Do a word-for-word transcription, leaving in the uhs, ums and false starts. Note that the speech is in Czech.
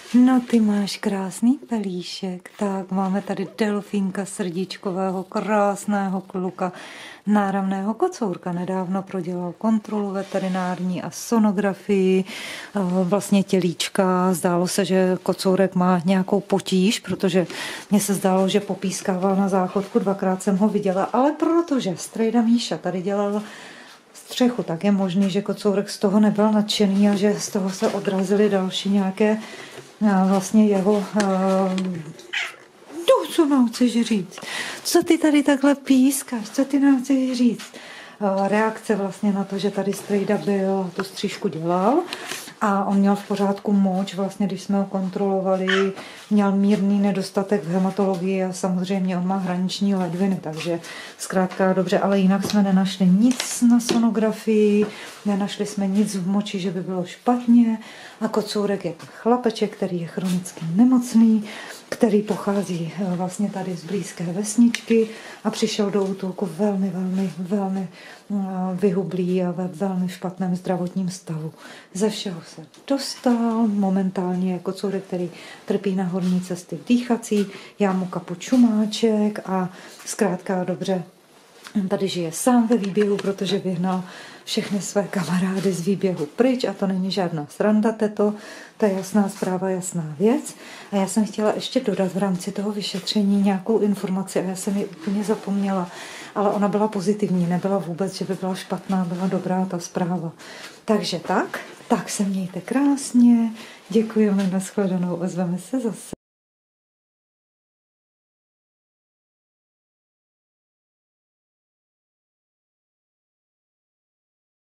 No ty máš krásný pelíšek. Tak máme tady delfínka srdíčkového, krásného kluka, náramného kocourka. Nedávno prodělal kontrolu veterinární a sonografii, vlastně tělíčka. Zdálo se, že kocourek má nějakou potíž, protože mně se zdálo, že popískával na záchodku, dvakrát jsem ho viděla, ale protože strejda Míša tady dělal střechu, tak je možný, že kocourek z toho nebyl nadšený a že z toho se odrazily další nějaké vlastně jeho to, co nám chceš říct? Co ty tady takhle pískáš? Co ty nám chceš říct? Reakce vlastně na to, že tady strejda byl, tu střížku dělal a on měl v pořádku moč, vlastně když jsme ho kontrolovali, měl mírný nedostatek v hematologii a samozřejmě on má hraniční ledviny, takže zkrátka dobře, ale jinak jsme nenašli nic na sonografii, nenašli jsme nic v moči, že by bylo špatně a kocourek je chlapeček, který je chronicky nemocný, který pochází vlastně tady z blízké vesničky a přišel do útulku velmi, velmi, velmi vyhublý a ve velmi špatném zdravotním stavu. Ze všeho se dostal, momentálně jako kocourek, který trpí na horní cesty dýchací, já mu kapu čumáček a zkrátka dobře, on tady žije sám ve výběhu, protože vyhnal všechny své kamarády z výběhu pryč a to není žádná sranda, teto, to je jasná zpráva, jasná věc. A já jsem chtěla ještě dodat v rámci toho vyšetření nějakou informaci a já jsem ji úplně zapomněla, ale ona byla pozitivní, nebyla vůbec, že by byla špatná, byla dobrá ta zpráva. Takže tak, tak se mějte krásně, děkujeme, nashledanou, ozveme se zase.